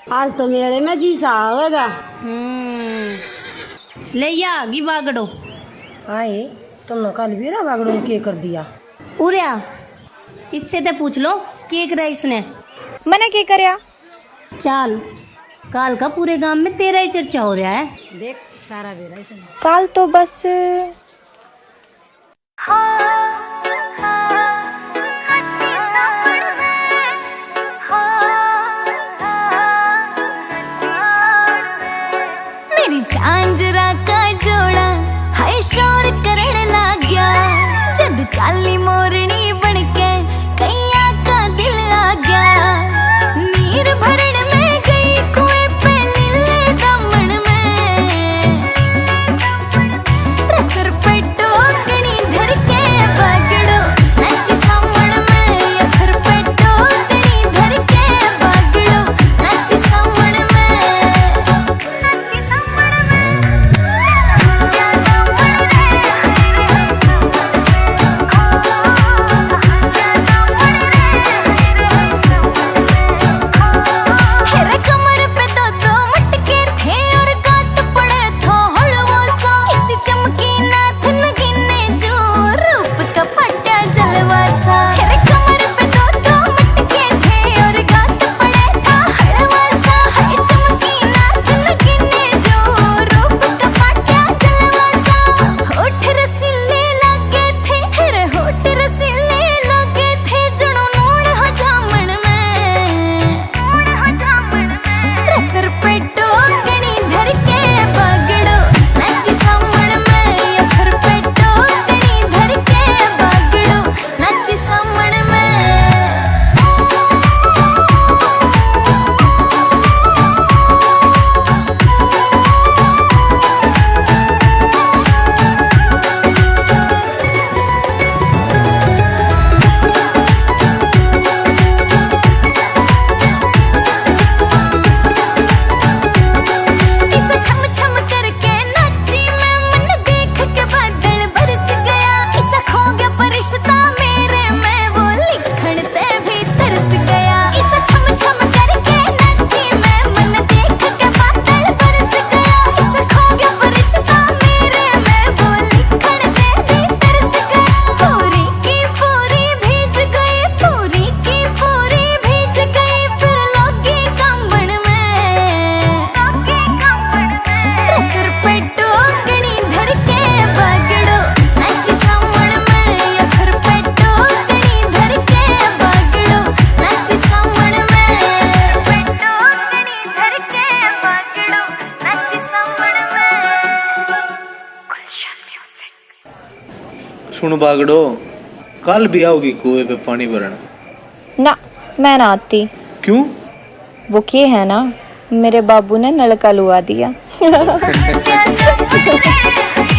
आज तो मेरे में जी सा होगा। ले आगी बागड़ो। आए तुमने कल भी ना बागड़ो ने के कर दिया। उरिया इससे तो पूछ लो के करा इसने। मना के करया। चाल काल का पूरे गांव में तेरा ही चर्चा हो रहा है। देख सारा बेरा इसने। काल तो बस मेरी झांझरा का जोड़ा हाय शोर करण लग गया। जद चाली मोरनी बनके कैया का दिल आ गया। नीर भरण में गई कुएं पे लीले दामन में। रसर पे टोकनी धर के बागड़ो नाची सामण में। यसर पे टोकनी धर के बागड़ो नाची सामण में। नाची सामण में। हेरे कमर पे दो मटके थे और गात पड़े थो हलवो सा। इसी चमकी नाथ नगीने जो रूप का फटा जलवा सा। हेरे कमर पे दो मटके थे और गात पड़े था हलवा सा। हाय चमकी नाथ नगीने जो रूप का फटा जलवा सा। होठ रसीले लगे थे हेरे होठ रसीले लगे थे। जुनू नून हो जामन में। नून हो जामन में। रसर पे टोकनी धर के बागड़ो नाची सामण में। यसर पे टोकनी धर के बागड़ो नाची सामण में। इसे छम छम करके नाची मैं मन देख के बादल बरस गया। इसे खो गया फरिश्ता मेरे में वो लिखण ते भी तरस गया। इसे छम छम करके नाची मैं मन देख के बादल बरस गया। इसे खो गया फरिश्ता मेरे में वो लिखण ते भी तरस गया। पूरी की पूरी भीज गई। पूरी की पूरी भीज गई। फिर लोगी कंबन में। लोगी कंबन में। रसर पे टोकनी धर के बागड़ो नाची सामण में। यसर पे टोकनी धर के बागड़ो नाची सामण में। यसर पे टोकनी धर के बागड़ो नाची सामण में। गुलशन म्यूजिक। सुन बागड़ो कल भी आओगी कुएं पे पानी भरना। ना मैं ना आती। क्यों? वो के है ना मेरे बाबू ने नलका लुआ दिया।